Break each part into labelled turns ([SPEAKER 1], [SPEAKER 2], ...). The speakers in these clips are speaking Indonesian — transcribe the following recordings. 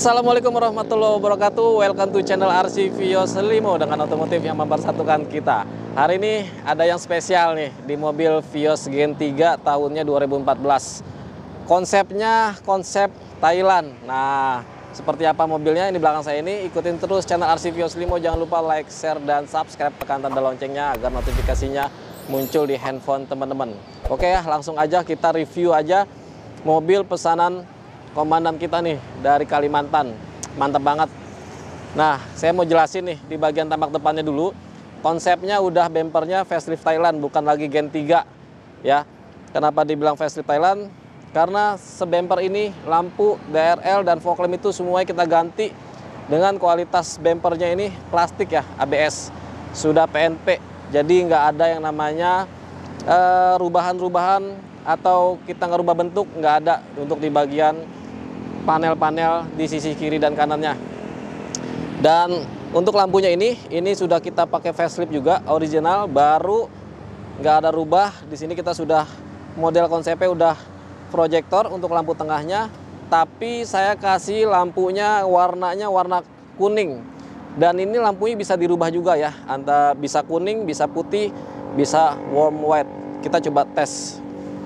[SPEAKER 1] Assalamualaikum warahmatullahi wabarakatuh. Welcome to channel RC Vios Limo dengan otomotif yang mempersatukan kita. Hari ini ada yang spesial nih di mobil Vios Gen 3 tahunnya 2014. Konsepnya konsep Thailand. Nah, seperti apa mobilnya ini belakang saya ini. Ikutin terus channel RC Vios Limo. Jangan lupa like, share, dan subscribe. Tekan tanda loncengnya agar notifikasinya muncul di handphone teman-teman. Oke ya, langsung aja kita review aja mobil pesanan komandan kita nih dari Kalimantan. Mantap banget. Nah, saya mau jelasin nih di bagian tampak depannya dulu. Konsepnya udah bempernya facelift Thailand, bukan lagi Gen 3 ya. Kenapa dibilang facelift Thailand? Karena sebemper ini lampu DRL dan fog lamp itu semuanya kita ganti dengan kualitas bempernya ini plastik ya, ABS. Sudah PNP. Jadi nggak ada yang namanya rubahan-rubahan atau kita ngerubah bentuk, nggak ada untuk di bagian panel-panel di sisi kiri dan kanannya. Dan untuk lampunya ini sudah kita pakai facelift juga, original, baru, nggak ada rubah. Di sini kita sudah model konsepnya udah proyektor untuk lampu tengahnya, tapi saya kasih lampunya warnanya warna kuning. Dan ini lampunya bisa dirubah juga ya, antara bisa kuning, bisa putih, bisa warm white. Kita coba tes.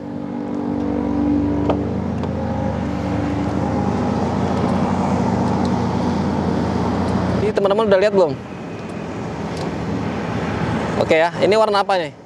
[SPEAKER 1] Teman-teman udah lihat belum? Oke ya, ini warna apa nih?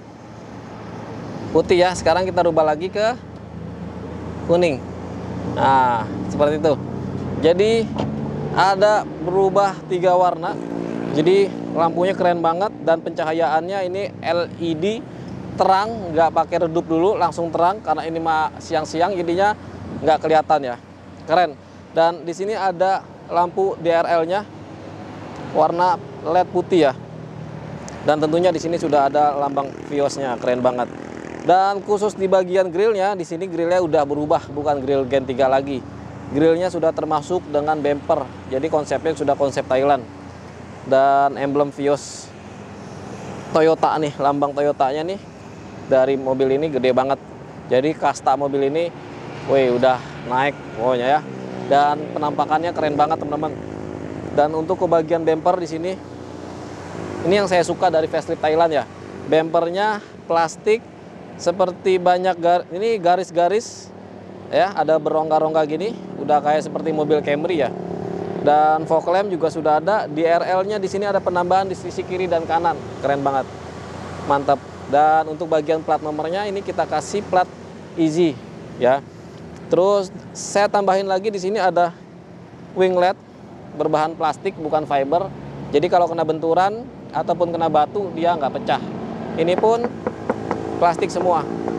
[SPEAKER 1] Putih ya. Sekarang kita rubah lagi ke kuning. Nah, seperti itu. Jadi ada berubah 3 warna. Jadi lampunya keren banget dan pencahayaannya ini LED terang, nggak pakai redup dulu, langsung terang karena ini mah siang-siang jadinya nggak kelihatan ya. Keren. Dan di sini ada lampu DRL-nya. Warna LED putih ya. Dan tentunya di sini sudah ada lambang Viosnya, keren banget. Dan khusus di bagian grillnya, di sini grillnya udah berubah, bukan grill Gen 3 lagi. Grillnya sudah termasuk dengan bumper. Jadi konsepnya sudah konsep Thailand. Dan emblem Vios Toyota nih, lambang Toyotanya nih dari mobil ini gede banget. Jadi kasta mobil ini, wih udah naik pokoknya ya. Dan penampakannya keren banget teman-teman. Dan untuk ke bagian bumper di sini, ini yang saya suka dari facelift Thailand ya. Bumpernya plastik, seperti banyak ini garis-garis ya, ada berongga-rongga gini, udah kayak seperti mobil Camry ya. Dan fog lamp juga sudah ada. DRL-nya di sini ada penambahan di sisi kiri dan kanan, keren banget, mantap. Dan untuk bagian plat nomornya ini kita kasih plat easy ya. Terus saya tambahin lagi di sini ada winglet berbahan plastik bukan fiber, jadi kalau kena benturan ataupun kena batu dia nggak pecah. Ini pun plastik semua,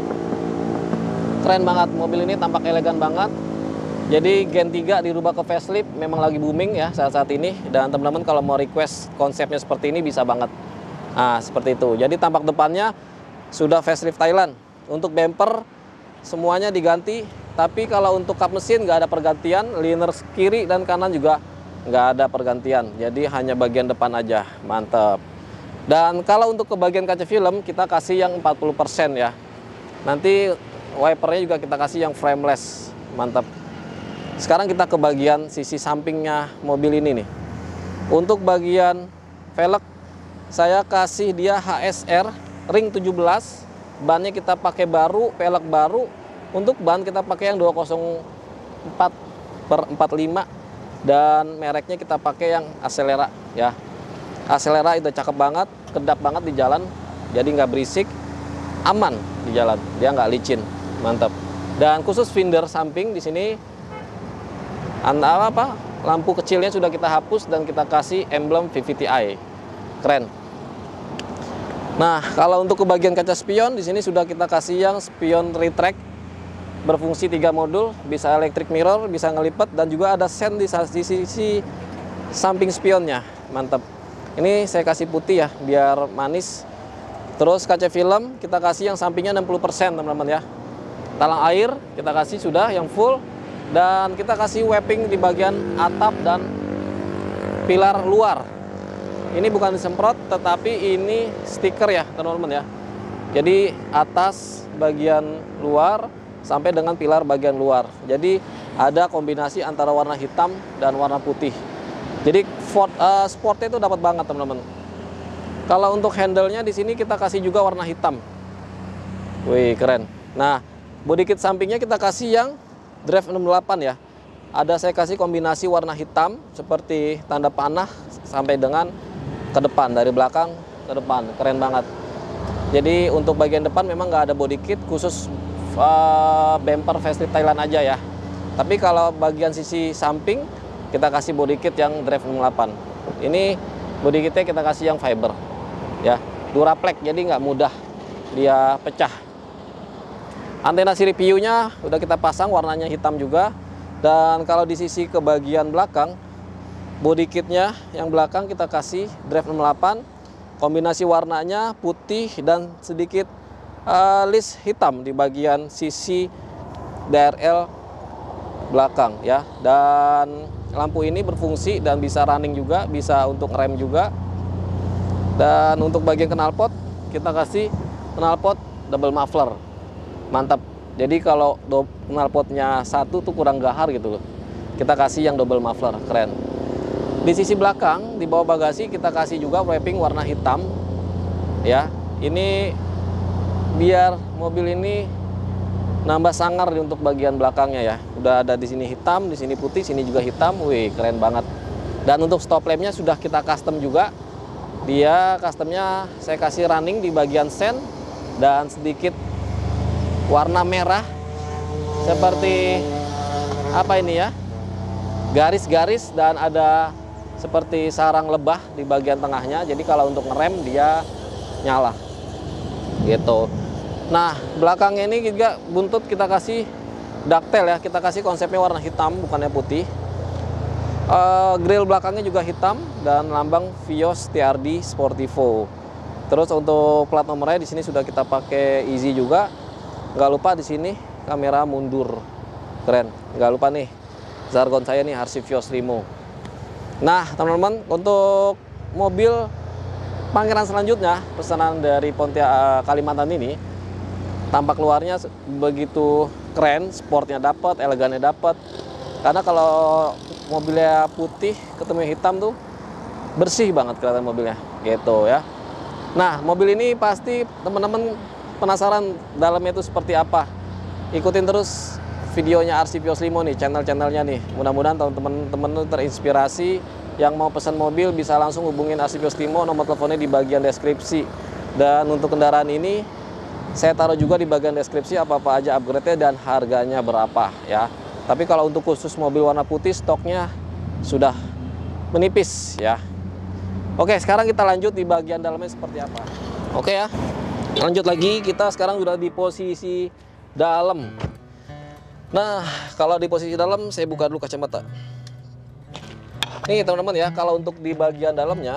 [SPEAKER 1] keren banget. Mobil ini tampak elegan banget. Jadi Gen 3 dirubah ke facelift memang lagi booming ya saat-saat ini. Dan teman-teman kalau mau request konsepnya seperti ini bisa banget. Nah seperti itu. Jadi tampak depannya sudah facelift Thailand. Untuk bumper semuanya diganti, tapi kalau untuk kap mesin nggak ada pergantian. Liner kiri dan kanan juga nggak ada pergantian, jadi hanya bagian depan aja. Mantap. Dan kalau untuk ke bagian kaca film kita kasih yang 40% ya. Nanti wipernya juga kita kasih yang frameless. Mantap. Sekarang kita ke bagian sisi sampingnya mobil ini nih. Untuk bagian velg saya kasih dia HSR ring 17. Bannya kita pakai baru, velg baru. Untuk ban kita pakai yang 204/45. Dan mereknya kita pakai yang Acelera ya. Acelera itu cakep banget, kedap banget di jalan. Jadi nggak berisik, aman di jalan, dia nggak licin, mantap. Dan khusus fender samping di sini, lampu kecilnya sudah kita hapus dan kita kasih emblem VVTi, keren. Nah kalau untuk ke bagian kaca spion di sini sudah kita kasih yang spion retract. Berfungsi 3 modul, bisa electric mirror, bisa ngelipet, dan juga ada sen di sisi samping spionnya. Mantap. Ini saya kasih putih ya, biar manis. Terus kaca film kita kasih yang sampingnya 60% teman-teman ya. Talang air kita kasih sudah yang full. Dan kita kasih wrapping di bagian atap dan pilar luar. Ini bukan disemprot, tetapi ini stiker ya teman-teman ya. Jadi atas bagian luar sampai dengan pilar bagian luar. Jadi ada kombinasi antara warna hitam dan warna putih. Jadi sportnya itu dapat banget teman-teman. Kalau untuk handle-nya di sini kita kasih juga warna hitam. Wih, keren. Nah, body kit sampingnya kita kasih yang Drive 68 ya. Ada saya kasih kombinasi warna hitam seperti tanda panah sampai dengan ke depan, dari belakang ke depan. Keren banget. Jadi untuk bagian depan memang nggak ada body kit, khusus bumper facelift Thailand aja ya. Tapi kalau bagian sisi samping kita kasih body kit yang Drive 68. Ini body kitnya kita kasih yang fiber ya, Duraplex, jadi nggak mudah dia pecah. Antena sirip hiunya udah kita pasang, warnanya hitam juga. Dan kalau di sisi ke bagian belakang, body kitnya yang belakang kita kasih Drive 68, kombinasi warnanya putih dan sedikit list hitam di bagian sisi DRL belakang ya. Dan lampu ini berfungsi dan bisa running juga, bisa untuk rem juga. Dan untuk bagian knalpot kita kasih knalpot double muffler, mantap. Jadi kalau knalpotnya satu tuh kurang gahar gitu loh, kita kasih yang double muffler, keren. Di sisi belakang, di bawah bagasi kita kasih juga wrapping warna hitam ya. Ini biar mobil ini nambah sangar untuk bagian belakangnya ya. Udah ada di sini hitam, di sini putih, sini juga hitam. Wih, keren banget. Dan untuk stop lampnya sudah kita custom juga. Dia customnya saya kasih running di bagian sen dan sedikit warna merah seperti apa ini ya, garis-garis, dan ada seperti sarang lebah di bagian tengahnya. Jadi kalau untuk ngerem dia nyala gitu. Nah, belakangnya ini juga buntut kita kasih ductile ya, kita kasih konsepnya warna hitam bukannya putih. Grill belakangnya juga hitam dan lambang Vios TRD Sportivo. Terus untuk plat nomornya di sini sudah kita pakai easy juga. Nggak lupa di sini kamera mundur, keren. Nggak lupa nih jargon saya nih, RC Vios Limo. Nah teman-teman, untuk mobil Pangeran selanjutnya pesanan dari Pontianak Kalimantan ini, tampak luarnya begitu keren, sportnya dapat, elegannya dapat. Karena kalau mobilnya putih ketemu hitam tuh bersih banget kelihatan mobilnya gitu ya. Nah, mobil ini pasti teman-teman penasaran dalamnya itu seperti apa. Ikutin terus videonya RC Vios Limo nih, channel-channelnya nih. Mudah-mudahan teman-teman terinspirasi. Yang mau pesan mobil bisa langsung hubungin RC Vios Limo, nomor teleponnya di bagian deskripsi. Dan untuk kendaraan ini saya taruh juga di bagian deskripsi apa-apa aja upgrade-nya dan harganya berapa ya. Tapi kalau untuk khusus mobil warna putih stoknya sudah menipis ya. Oke, sekarang kita lanjut di bagian dalamnya seperti apa. Oke ya, lanjut lagi. Kita sekarang sudah di posisi dalam. Nah, kalau di posisi dalam saya buka dulu kacamata. Nih teman-teman ya, kalau untuk di bagian dalamnya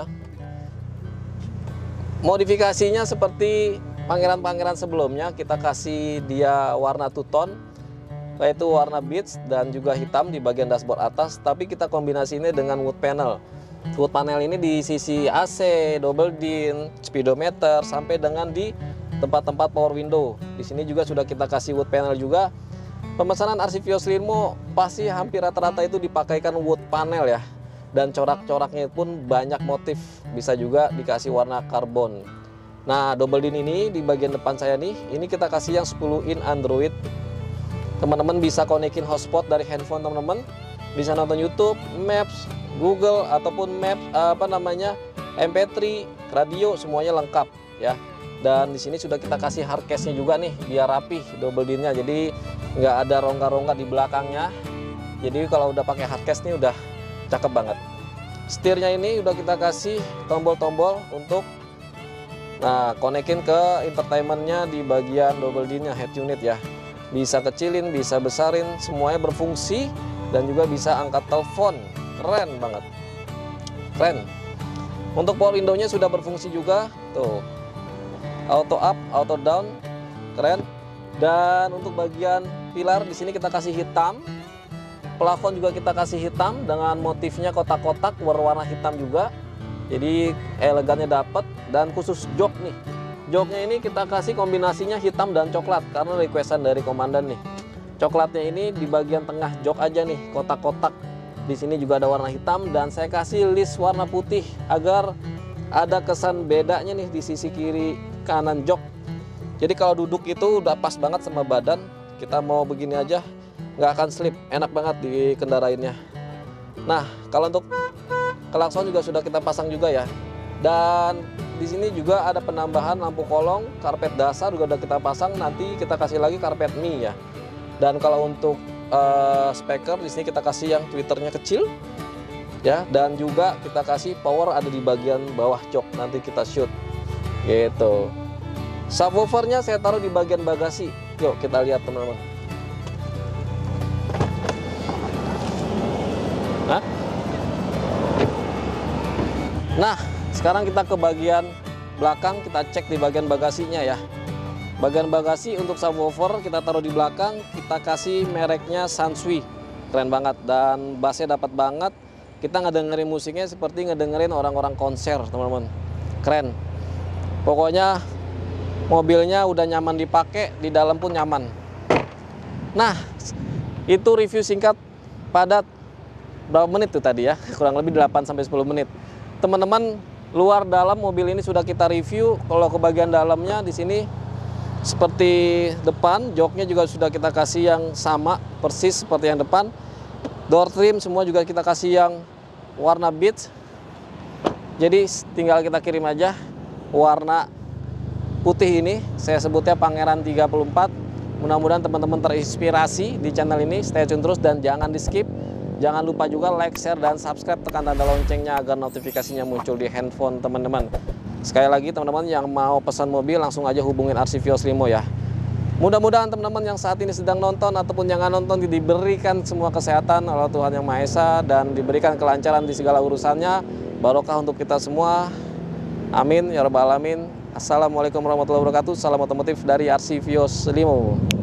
[SPEAKER 1] modifikasinya seperti Pangeran-Pangeran sebelumnya, kita kasih dia warna two-tone, yaitu warna beige dan juga hitam di bagian dashboard atas. Tapi kita kombinasinya dengan wood panel. Wood panel ini di sisi AC, double din, speedometer, sampai dengan di tempat-tempat power window. Di sini juga sudah kita kasih wood panel juga. Pemesanan RC Vios Limo pasti hampir rata-rata itu dipakaikan wood panel ya. Dan corak-coraknya pun banyak motif, bisa juga dikasih warna karbon. Nah, double din ini di bagian depan saya nih, ini kita kasih yang 10 in Android. Teman-teman bisa konekin hotspot dari handphone teman-teman, bisa nonton YouTube, Maps, Google ataupun Maps MP3, radio, semuanya lengkap ya. Dan di sini sudah kita kasih hard case-nya juga nih, biar rapih double din-nya. Jadi nggak ada rongga-rongga di belakangnya. Jadi kalau udah pakai hard case nih udah cakep banget. Setirnya ini udah kita kasih tombol-tombol untuk konekin ke entertainmentnya di bagian double din-nya, head unit ya. Bisa kecilin, bisa besarin, semuanya berfungsi. Dan juga bisa angkat telepon. Keren banget, keren. Untuk power window-nya sudah berfungsi juga tuh, auto up, auto down, keren. Dan untuk bagian pilar di sini kita kasih hitam. Plafon juga kita kasih hitam dengan motifnya kotak-kotak berwarna hitam juga. Jadi elegannya dapat. Dan khusus jok nih, joknya ini kita kasih kombinasinya hitam dan coklat karena requestan dari komandan nih. coklatnya ini di bagian tengah jok aja nih, kotak-kotak. Di sini juga ada warna hitam dan saya kasih list warna putih agar ada kesan bedanya nih di sisi kiri kanan jok. Jadi kalau duduk itu udah pas banget sama badan. Kita mau begini aja nggak akan slip, enak banget dikendarainnya. Nah, kalau untuk klakson juga sudah kita pasang juga ya. Dan di sini juga ada penambahan lampu kolong, karpet dasar juga udah kita pasang. Nanti kita kasih lagi karpet mie ya. Dan kalau untuk speaker di sini kita kasih yang tweeternya kecil ya, dan juga kita kasih power ada di bagian bawah jok, nanti kita shoot gitu. Subwoofernya saya taruh di bagian bagasi. Yuk kita lihat teman-teman. Nah, sekarang kita ke bagian belakang, kita cek di bagian bagasinya ya. Bagian bagasi untuk subwoofer kita taruh di belakang, kita kasih mereknya Sansui. Keren banget dan bassnya dapat banget. Kita ngedengerin musiknya seperti ngedengerin orang-orang konser, teman-teman. Keren. Pokoknya mobilnya udah nyaman dipakai, di dalam pun nyaman. Nah, itu review singkat padat berapa menit tuh tadi ya? Kurang lebih 8-10 menit. Teman-teman, luar dalam mobil ini sudah kita review. Kalau ke bagian dalamnya di sini seperti depan, joknya juga sudah kita kasih yang sama persis seperti yang depan. Door trim semua juga kita kasih yang warna beige. Jadi tinggal kita kirim aja warna putih ini. Saya sebutnya Pangeran 34. Mudah-mudahan teman-teman terinspirasi di channel ini. Stay tune terus dan jangan di skip. Jangan lupa juga like, share, dan subscribe. Tekan tanda loncengnya agar notifikasinya muncul di handphone teman-teman. Sekali lagi teman-teman yang mau pesan mobil langsung aja hubungin RC Vios Limo ya. Mudah-mudahan teman-teman yang saat ini sedang nonton ataupun yang nggak nonton diberikan semua kesehatan oleh Tuhan Yang Maha Esa dan diberikan kelancaran di segala urusannya. Barokah untuk kita semua. Amin ya rabbal alamin. Assalamualaikum warahmatullahi wabarakatuh. Salam otomotif dari RC Vios Limo.